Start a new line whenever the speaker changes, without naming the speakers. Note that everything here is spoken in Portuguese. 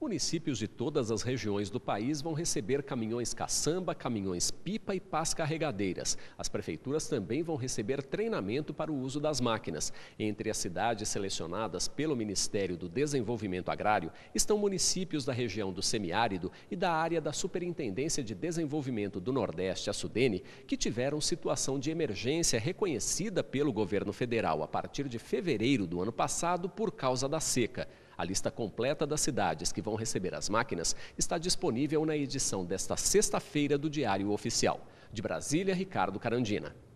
Municípios de todas as regiões do país vão receber caminhões caçamba, caminhões pipa e pás carregadeiras. As prefeituras também vão receber treinamento para o uso das máquinas. Entre as cidades selecionadas pelo Ministério do Desenvolvimento Agrário estão municípios da região do semiárido e da área da Superintendência de Desenvolvimento do Nordeste, a Sudene, que tiveram situação de emergência reconhecida pelo governo federal a partir de fevereiro do ano passado por causa da seca. A lista completa das cidades que vão receber as máquinas está disponível na edição desta sexta-feira do Diário Oficial. De Brasília, Ricardo Carandina.